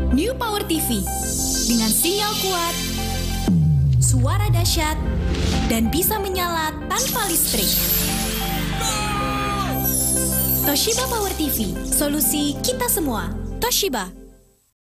New Power TV dengan sinyal kuat, suara dahsyat, dan bisa menyala tanpa listrik. Toshiba Power TV, solusi kita semua. Toshiba.